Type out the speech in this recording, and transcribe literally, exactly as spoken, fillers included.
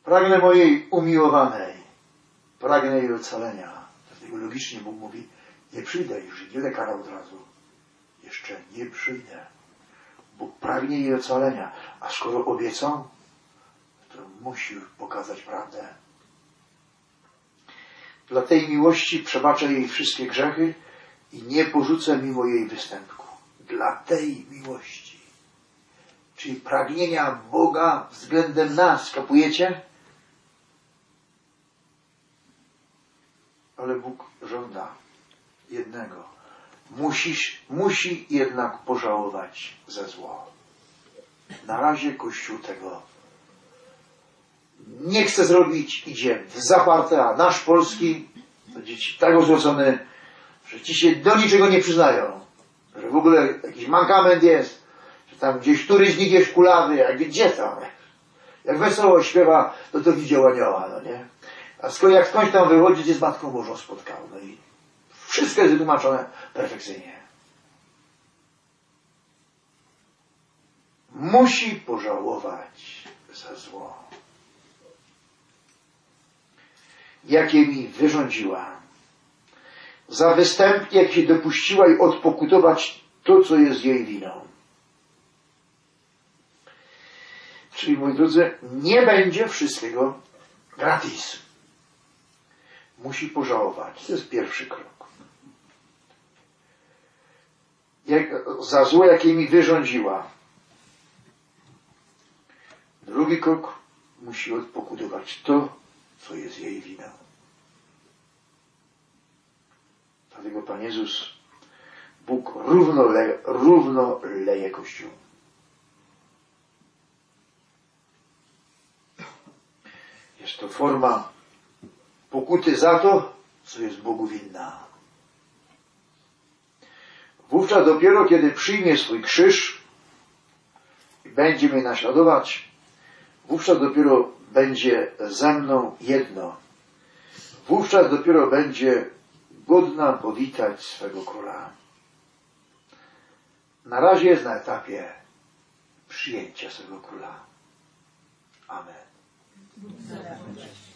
Pragnę mojej umiłowanej, pragnę jej ocalenia. Dlatego logicznie Bóg mówi, nie przyjdę już, nie lekara od razu. Jeszcze nie przyjdę. Bóg pragnie jej ocalenia, a skoro obiecał, to musi pokazać prawdę. Dla tej miłości przebaczę jej wszystkie grzechy i nie porzucę mimo jej występku. Dla tej miłości. Czyli pragnienia Boga względem nas, kapujecie? Ale Bóg żąda jednego. Musisz, musi jednak pożałować za zło. Na razie Kościół tego nie chce zrobić, idzie w zaparte, a nasz polski to dzieci tak odwrócony, że ci się do niczego nie przyznają. Że w ogóle jakiś mankament jest, że tam gdzieś któryś z nich jest kulawy, jak gdzie tam. Jak wesoło śpiewa, to to widział anioła, no nie? A skoro jak skądś tam wychodzi, gdzie z Matką Bożą spotkał. No i wszystko jest wytłumaczone perfekcyjnie. Musi pożałować za zło, jakie mi wyrządziła. Za występ, jak się dopuściła i odpokutować to, co jest jej winą. Czyli, moi drodzy, nie będzie wszystkiego gratis. Musi pożałować. To jest pierwszy krok. Jak, za zło, jakie mi wyrządziła. Drugi krok, musi odpokutować to, co jest jej winą. Dlatego Pan Jezus, Bóg równo leje, równo leje Kościół. Jest to forma pokuty za to, co jest Bogu winna. Wówczas dopiero, kiedy przyjmie swój krzyż i będzie mnie naśladować, wówczas dopiero będzie ze mną jedno. Wówczas dopiero będzie godna powitać swego króla. Na razie jest na etapie przyjęcia swego króla. Amen.